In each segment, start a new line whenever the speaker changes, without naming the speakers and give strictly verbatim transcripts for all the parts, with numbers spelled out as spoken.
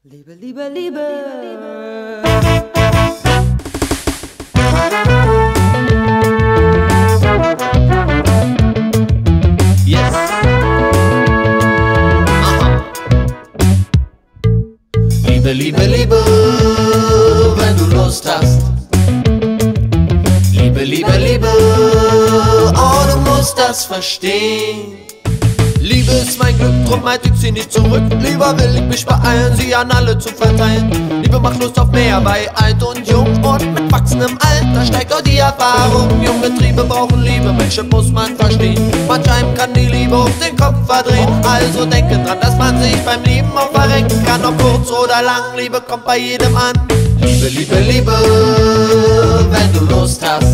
Liebe, Liebe, Liebe.
Yes. Aha. Liebe, Liebe, Liebe, wenn du Lust hast. Liebe, Liebe, Liebe, oh, du musst das verstehen. Liebe ist mein Glück, drum halt ich sie nicht zurück. Lieber will ich mich beeilen, sie an alle zu verteilen. Liebe macht Lust auf mehr bei alt und jung. Und mit wachsendem Alter steigt auch die Erfahrung. Junge Triebe brauchen Liebe, Menschen muss man verstehen. Manch einem kann die Liebe auf den Kopf verdrehen. Also denke dran, dass man sich beim Lieben auch verrenken kann. Ob kurz oder lang, Liebe kommt bei jedem an. Liebe, Liebe, Liebe, wenn du Lust hast.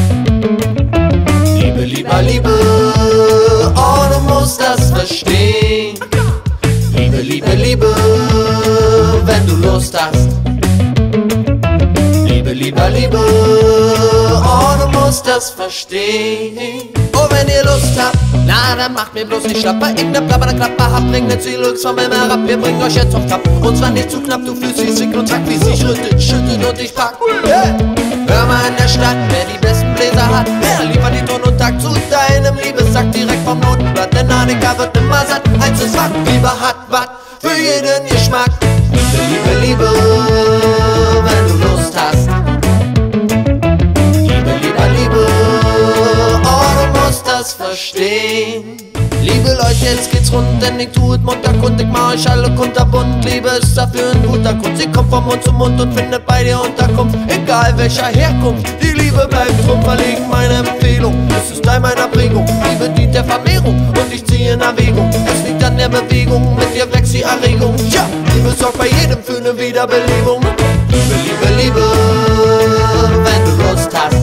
Liebe, lieber, Liebe, oh, du musst das verstehen. Liebe, Liebe, Liebe, wenn du Lust hast. Liebe, lieber, Liebe, oh, du musst das verstehen. Oh, wenn ihr Lust habt, na, dann macht mir bloß nicht schlapp. Bei irgendeiner Plapper, der Klapper habt, bringt den Ziel vom Himmel herab. Wir bringen euch jetzt auf Trab. Und zwar nicht zu knapp, du fühlst dich sick und zack, wie sie schüttet, schüttet und ich pack. Hey! Hör mal in der Stadt, wer die besten Bläser hat, der liefert die Ton und Takt zu deinem Liebessack direkt vom Notenblatt. Der Nanika wird nimmer satt, eins ist Fakt, Liebe hat wat für jeden Geschmack. Liebe, Liebe, Liebe, wenn du Lust hast. Liebe, lieber, Liebe, oh, du musst das verstehen. Liebe Leute, jetzt geht's rund, denn ich tu es munterkund. Ich mach euch alle kunterbunt, Liebe ist dafür ein guter Grund. Sie kommt von Mund zu Mund und findet bei dir Unterkunft, egal welcher Herkunft. Die Liebe bleibt drum verlegen, meine Empfehlung. Es ist Teil meiner Prägung, Liebe dient der Vermehrung und ich ziehe in Erwägung. Es liegt an der Bewegung, mit ihr wächst die Erregung. Tja, Liebe sorgt bei jedem für eine Wiederbelebung. Liebe, Liebe, Liebe, wenn du Lust hast.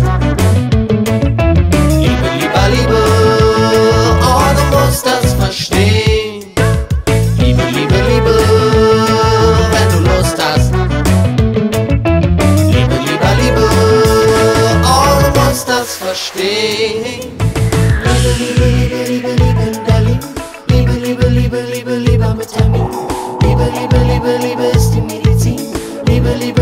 Liebe, lieber, Liebe, oh, du musst das verstehen. Liebe, Liebe, Liebe, wenn du Lust hast. Liebe, lieber, Liebe, oh, du musst das verstehen. Liebe, Liebe, Liebe, Liebe, Liebe in Berlin. Liebe, Liebe, Liebe, Liebe, Liebe mit Termin. Liebe, Liebe, Liebe, Liebe ist die Medizin. Liebe, Liebe,